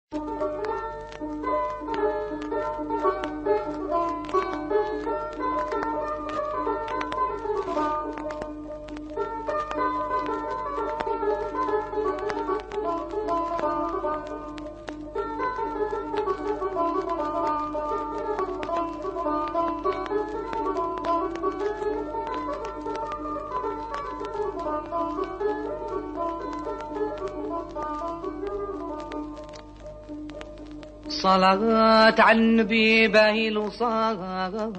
صلاة على النبي باهي الوصال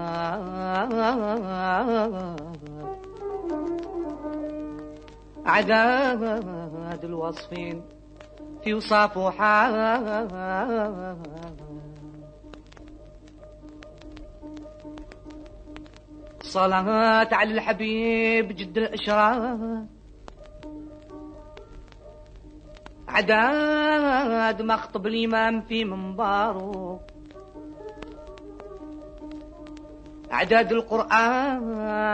عداد الوصفين في وصاف وحال صلاة على الحبيب جد الإشراف عداد ما خطب الإمام في منباره عداد القرآن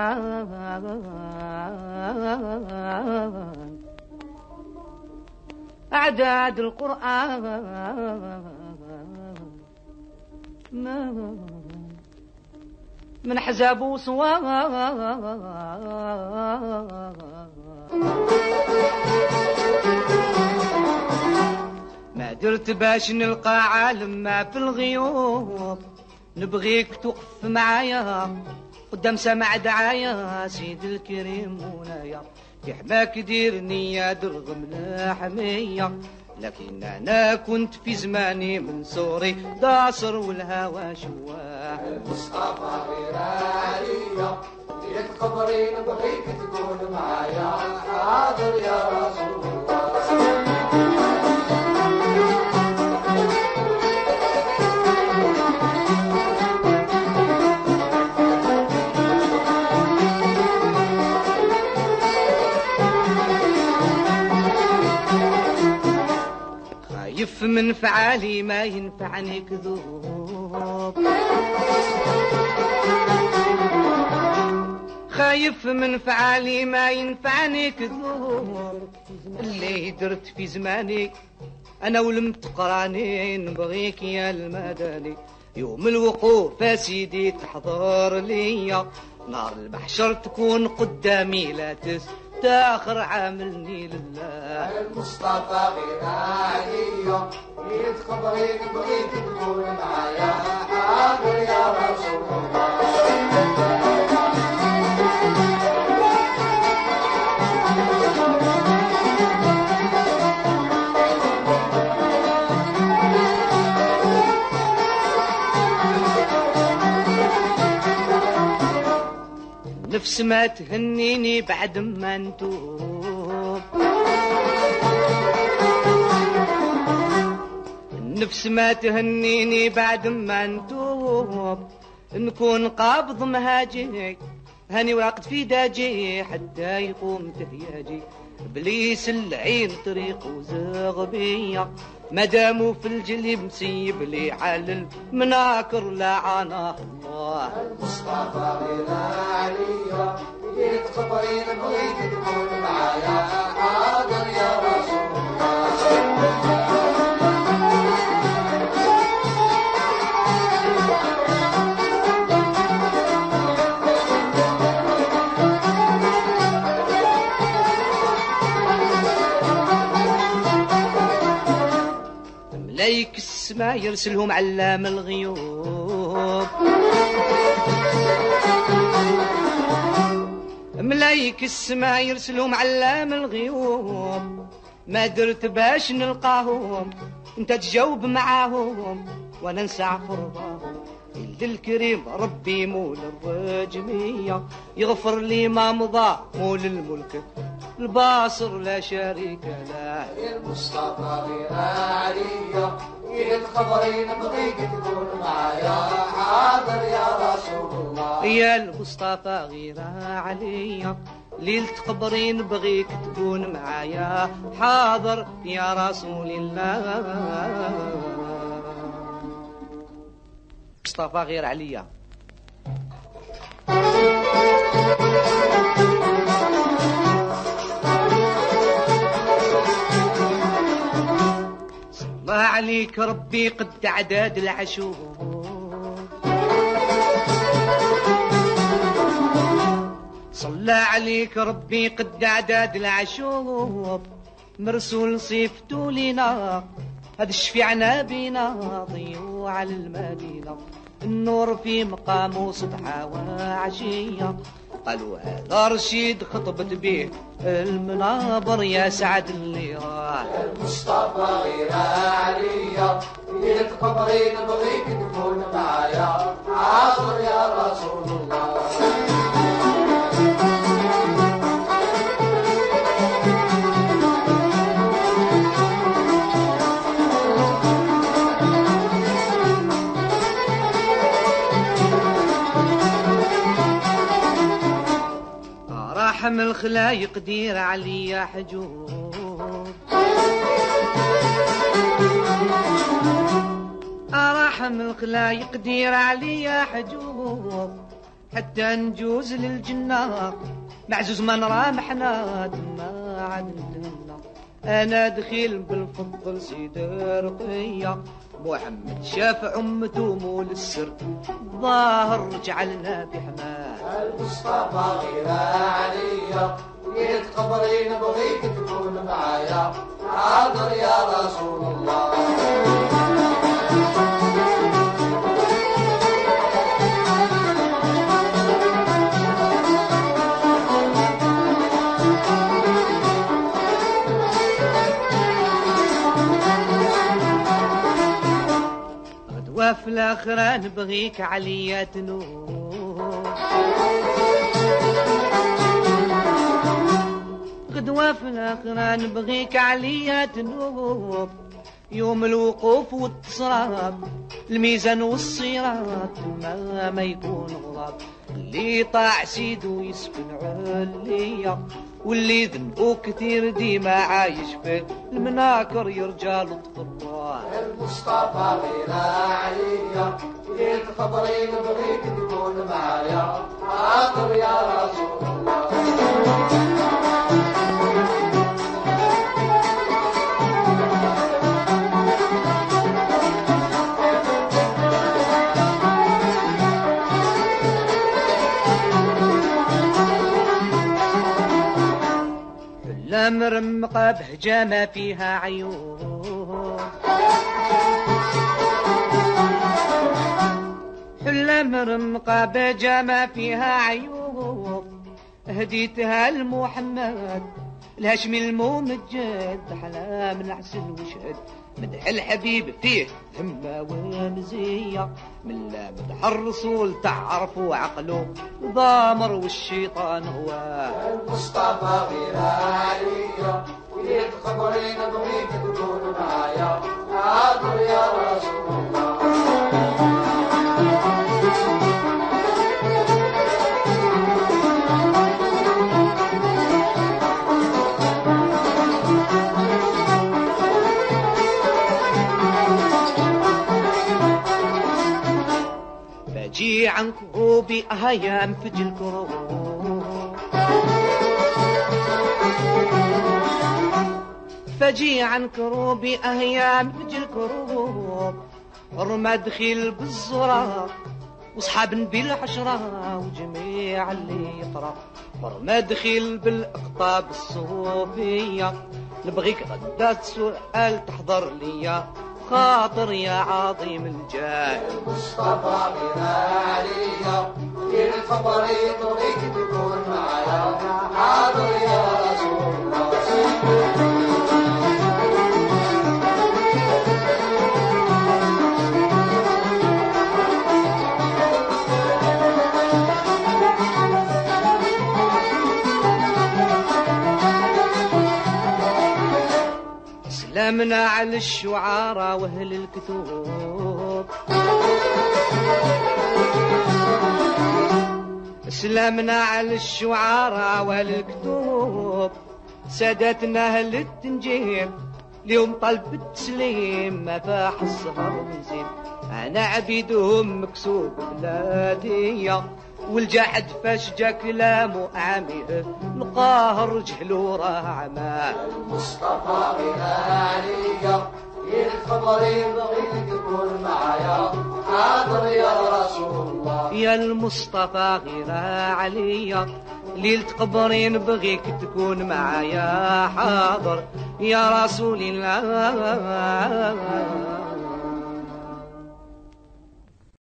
أعداد القرآن من حزاب سواه ما درت باش نلقى عالم ما في الغيوب نبغيك توقف معايا قدام سمع دعايا سيد الكريم مولايا في حماك ديرني يا درغم الحمية لكن أنا كنت في زماني من سوري داصر والهوى شواه المصطفى غير عليا ليك قبري نبغيك تكون معايا حاضر يا رسول الله خايف من فعالي ما ينفعني كذوب خايف من فعالي ما ينفعني كذوب اللي درت في زماني أنا ولم تقراني نبغيك يا المدني يوم الوقوف سيدي تحضر ليا نار المحشر تكون قدامي لا تستاخر عاملني لله المصطفى غير عليا ليك قبري نبغيك تكون معايا حاضر يا رسول الله نفس ما تهنيني بعد ما نتوب نفس ما تهنيني بعد ما نتوب نكون قابض مهاجي هاني واقد في داجي حتى يقوم تهياجي بليس اللعين طريق وزاغ بيا مدامو في الجليب مسيب لي على المناكر لعنه الله المصطفى غير عليا ليك قبري نبغيك تكون معايا حاضر يا رسول الله ملايك السما يرسلهم علام الغيوب ملايك السما يرسلهم علام الغيوب ما درت باش نلقاهم انت تجاوب معاهم وانا نسع فرضاهم إلا الكريم ربي مول الرجمية يغفر لي ما مضى مول الملك الباصر لا شريك له المصطفى غير عليا ليك خبري نبغيك تكون معايا حاضر يا رسول الله يا المصطفى غير عليا ليلة قبري نبغيك تكون معايا حاضر يا رسول الله مصطفى غير عليا صلى عليك ربي قد عداد العشوق، صلى عليك ربي قد عداد العشوق، مرسول صيفته لنا هذا الشفيعنا بينا ضيو على المدينة، النور في مقامه صبحة وعشية، قالوا هذا رشيد خطبت به المنابر يا سعد اللي راح. المصطفى غير عليا ليلة قمري نبغيك تكون معايا حاضر يا رسول الله. من الخلايق دير عليا حجوب، أراحم الخلايق دير عليا حجوب، حتى نجوز للجنة معزوز ما نرى محنا ما عاد ندنا، أنا دخيل بالفضل سيد رقية، محمد شاف عمته مول السر ظاهر جعلنا بحماه. المصطفى غير عليا ليلة قمري نبغيك تكون معايا حاضر يا رسول الله. وفي الآخرة نبغيك عليا تنور، غدوة في الآخرة نبغيك عليا تنور، يوم الوقوف والتصراب الميزان والصراط ما يكون غراب، اللي طاع سيدو يسكن عليا، واللي ذنبو كثير ديما عايش في المناكر يرجى لطف الله. المصطفى غير عليا ليلة قمري نبغيك تكون معايا حاضر يا رسول الله. لا مرمقة بهجة ما فيها عيون، حلة مرمقة بهجة ما فيها عيون، هديتها لمحمد الهاشمي الممجد، حلا من عسل وشهد مدح الحبيب فيه همة ومزية، من لا مدح الرسول تعرفوا عقله ضامر والشيطان هواه. المصطفى غير عليا ليلة قمري نبغيك تكون معايا حاضر يا رسول الله. فجي عن كروبي أيام فجي الكروب، فجي عن كروبي أيام فجي الكروب، رمى دخيل بالزرار وصحاب بالحشرة وجميع اللي يقرأ، رمى دخيل بالأقطاب الصوفية، نبغيك غدا سؤال تحضر ليا خاطر يا عظيم الجاه. المصطفى غير عليا ليلة قمري نبغيك تكون معايا حاضر يا رسول الله. سلامنا على الشعراء واهل الكتب، سلامنا على الشعراء واهل الكتب، سادتنا اهل التنجيم اليوم طلب التسليم ما فاح السهر زين، انا عبيدهم مكسوب بلادية، والجحد فاش جا كلامه عاميه القاهر جهلو راه عماه. المصطفى غير عليا يتخبري بغيك تكون معايا حاضر يا رسول الله. يا المصطفى غير عليا ليلة قبري نبغيك تكون معايا حاضر يا رسول الله.